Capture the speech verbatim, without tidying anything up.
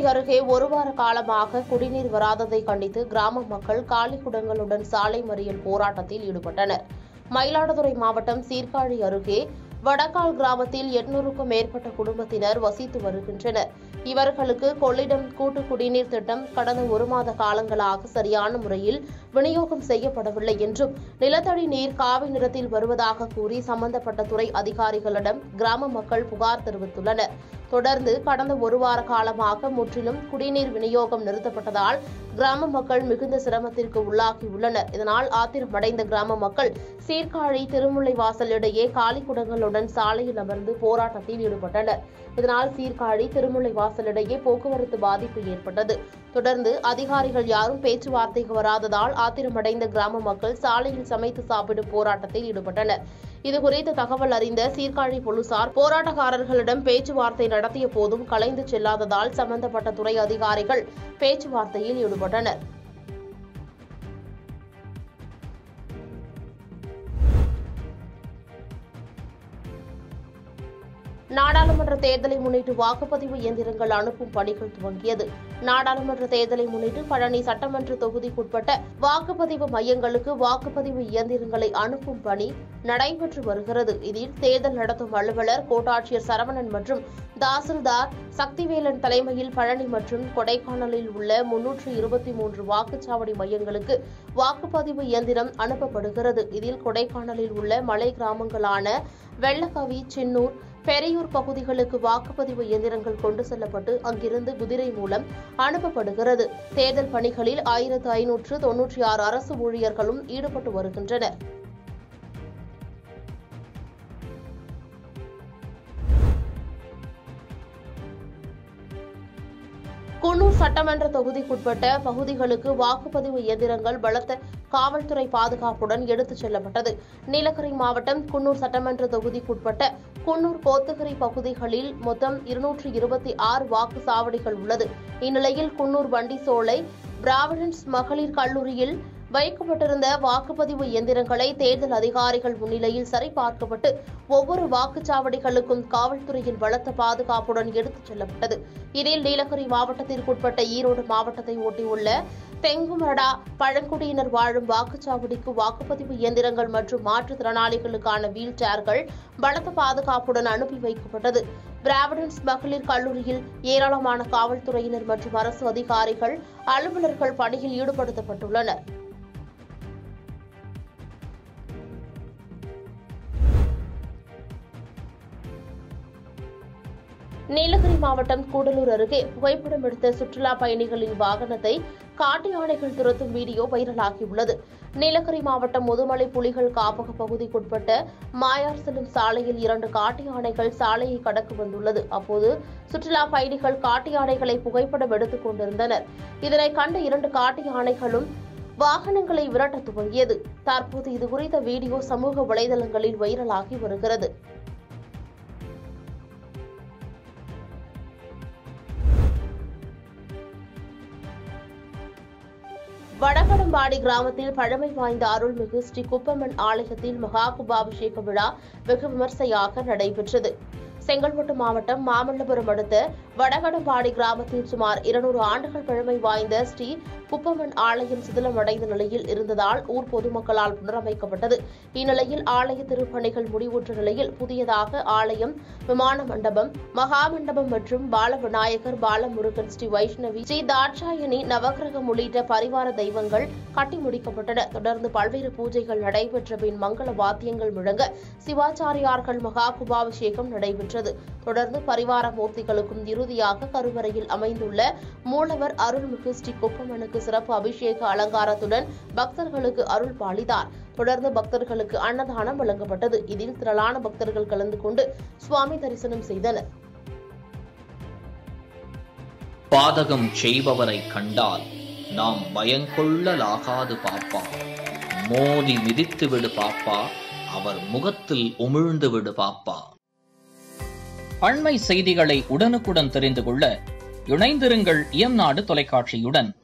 அருகே ஒரு வார காலமாக குடிநீர் வராததை கண்டித்து கிராம மக்கள் காலி குடங்களுடன் சாலை மறியல் போராட்டத்தில் ஈடுபட்டனர். மயிலாடுதுறை மாவட்டம் சீர்காழி அருகே வடக்கால் கிராமத்தில் எண்ணூறுக்கும் மேற்பட்ட குடும்பத்தினர் வசித்து வருகின்றனர். இவர்களுக்கு கொள்ளிடம் கூட்டு குடிநீர் திட்டம் கடந்த ஒரு மாத காலங்களாக சரியான முறையில் விநியோகம் செய்யப்படவில்லை என்றும் நிலத்தடி நீர் காவி நிறத்தில் வருவதாக கூறி சம்பந்தப்பட்ட துறை அதிகாரிகளிடம் கிராம மக்கள் புகார் தெரிவித்துள்ளனர். தொடர்ந்து கடந்த ஒரு வார காலமாக முற்றிலும் குடிநீர் விநியோகம் நிறுத்தப்பட்டதால் கிராம மக்கள் மிகுந்த சிரமத்திற்கு உள்ளாகியுள்ளனர். இதனால் ஆத்திரமடைந்த கிராம மக்கள் சீர்காழி திருமுல்லைவாசல் இடையே காலி குடங்களுடன் சாலையில் அமர்ந்து போராட்டத்தில் ஈடுபட்டனர். இதனால் சீர்காழி திருமுல்லைவாசல் இடையே போக்குவரத்து பாதிப்பு ஏற்பட்டது. தொடர்ந்து அதிகாரிகள் யாரும் பேச்சுவார்த்தைக்கு வராததால் ஆத்திரமடைந்த கிராம மக்கள் சாலையில் சமைத்து சாப்பிடும் போராட்டத்தில் ஈடுபட்டனர். இதுகுறித்து தகவல் அறிந்த சீர்காழி போலீசார் போராட்டக்காரர்களிடம் பேச்சுவார்த்தை நடத்திய போதும் கலைந்து செல்லாததால் சம்பந்தப்பட்ட துறை அதிகாரிகள் பேச்சுவார்த்தையில் ஈடுபட்டனர். நாடாளுமன்ற தேர்தலை முன்னிட்டு வாக்குப்பதிவு இயந்திரங்கள் அனுப்பும் பணிகள் துவங்கியது. நாடாளுமன்ற தேர்தலை முன்னிட்டு பழனி சட்டமன்ற தொகுதிக்குட்பட்ட வாக்குப்பதிவு மையங்களுக்கு வாக்குப்பதிவு இயந்திரங்களை அனுப்பும் பணி நடைபெற்று வருகிறது. இதில் தேர்தல் நடத்தும் அலுவலர், கோட்டாட்சியர் சரவணன் மற்றும் தாசில்தார் சக்திவேலன் தலைமையில் பழனி மற்றும் கொடைக்கானலில் உள்ள முன்னூற்று இருபத்தி மூன்று வாக்குச்சாவடி மையங்களுக்கு வாக்குப்பதிவு இயந்திரம் அனுப்பப்படுகிறது. இதில் கொடைக்கானலில் உள்ள மலை கிராமங்களான வெள்ளக்கவி, சின்னூர், பெரியூர் பகுதிகளுக்கு வாக்குப்பதிவு இயந்திரங்கள் கொண்டு செல்லப்பட்டு அங்கிருந்து குதிரை மூலம் அனுப்பப்படுகிறது. தேர்தல் பணிகளில் ஆயிரத்து ஐநூற்று தொன்னூற்றி ஆறு அரசு ஊழியர்களும் ஈடுபட்டு வருகின்றனர். குன்னூர் சட்டமன்ற தொகுதிக்குட்பட்ட பகுதிகளுக்கு வாக்குப்பதிவு இயந்திரங்கள் பலத்த காவல்துறை பாதுகாப்புடன் எடுத்துச் செல்லப்பட்டது. நீலகிரி மாவட்டம் குன்னூர் சட்டமன்ற தொகுதிக்குட்பட்ட குன்னூர், கோத்தகிரி பகுதிகளில் மொத்தம் இருநூற்று இருபத்தி ஆறு வாக்குச்சாவடிகள் உள்ளது. இந்நிலையில் குன்னூர் வண்டிசோலை பிராவிடன்ஸ் மகளிர் கல்லூரியில் வைக்கப்பட்டிருந்த வாக்குப்பதிவு இயந்திரங்களை தேர்தல் அதிகாரிகள் முன்னிலையில் சரிபார்க்கப்பட்டு ஒவ்வொரு வாக்குச்சாவடிகளுக்கும் காவல்துறையின் பலத்த பாதுகாப்புடன் எடுத்துச் செல்லப்பட்டது. இதில் நீலகிரி மாவட்டத்திற்குட்பட்ட ஈரோடு மாவட்டத்தை ஒட்டியுள்ள தெங்குமரடா பழங்குடியினர் வாழும் வாக்குச்சாவடிக்கு வாக்குப்பதிவு இயந்திரங்கள் மற்றும் மாற்றுத்திறனாளிகளுக்கான வீல் சேர்கள் பலத்த பாதுகாப்புடன் அனுப்பி வைக்கப்பட்டது. பிராவிடன்ஸ் மகளிர் கல்லூரியில் ஏராளமான காவல்துறையினர் மற்றும் அரசு அதிகாரிகள், அலுவலர்கள் பணியில் ஈடுபடுத்தப்பட்டுள்ளனர். நீலகிரி மாவட்டம் கூடலூர் அருகே புகைப்படம் எடுத்த சுற்றுலா பயணிகளின் வாகனத்தை காட்டு யானைகள் துரத்தும் வீடியோ வைரலாகியுள்ளது. நீலகிரி மாவட்டம் முதுமலை புலிகள் காப்பக பகுதிக்குட்பட்ட மாயார் செல்லும் சாலையில் இரண்டு காட்டு யானைகள் சாலையை கடக்க வந்துள்ளது. அப்போது சுற்றுலா பயணிகள் காட்டு யானைகளை புகைப்படம் எடுத்துக் கொண்டிருந்தனர். இதனை கண்ட இரண்டு காட்டு யானைகளும் வாகனங்களை விரட்ட துவங்கியது. தற்போது இதுகுறித்த வீடியோ சமூக வலைதளங்களில் வைரலாகி வருகிறது. வடகடம்பாடி கிராமத்தில் பழமை வாய்ந்த அருள்மிகு ஸ்ரீ குப்பம்மன் ஆலயத்தில் மகா கும்பாபிஷேக விழா வெகு விமர்சையாக நடைபெற்றது. செங்கல்பட்டு மாவட்டம் மாமல்லபுரம் அடுத்த வடகடம்பாடி கிராமத்தில் சுமார் இருநூறு ஆண்டுகள் பழமை வாய்ந்த ஸ்ரீ குப்பம்மன் ஆலயம் சிதிலமடைந்த நிலையில் இருந்ததால் ஊர் பொதுமக்களால் புனரமைக்கப்பட்டது. இந்நிலையில் ஆலய திருப்பணிகள் முடிவுற்ற நிலையில் புதியதாக ஆலயம், விமான மண்டபம், மகா மண்டபம் மற்றும் பால விநாயகர், பாலமுருகன், ஸ்ரீ வைஷ்ணவி, ஸ்ரீ தாட்சாயணி, நவகிரகம் உள்ளிட்ட பரிவார தெய்வங்கள் கட்டி முடிக்கப்பட்டன. தொடர்ந்து பல்வேறு பூஜைகள் நடைபெற்ற பின் மங்கள வாத்தியங்கள் முழங்க சிவாச்சாரியார்கள் மகா கும்பாபிஷேகம் நடைபெற்றது. தொடர்ந்து பரிவார மூர்த்திகளுக்கும் இறுதியாக கருவறையில் அமைந்துள்ள மூலவர் அருள்மிகு ஸ்ரீ குப்பம்மனுக்கு சிறப்பு அபிஷேக அலங்காரத்துடன் பக்தர்களுக்கு அருள் பாலித்தார். தொடர்ந்து பக்தர்களுக்கு அன்னதானம் வழங்கப்பட்டது. இதில் திரளான பக்தர்கள் கலந்து கொண்டு சுவாமி தரிசனம் செய்தனர். பாதகம் செய்பவரை கண்டால் நாம் பயங்கொள்ளலாகாது பாப்பா, மோதி மிதித்து விடு பாப்பா, அவர் முகத்தில் உமிழ்ந்து விடு பாப்பா. அண்மை செய்திகளை உடனுக்குடன் தெரிந்து கொள்ள இணைந்திருங்கள் இயம்நாடு தொலைக்காட்சியுடன்.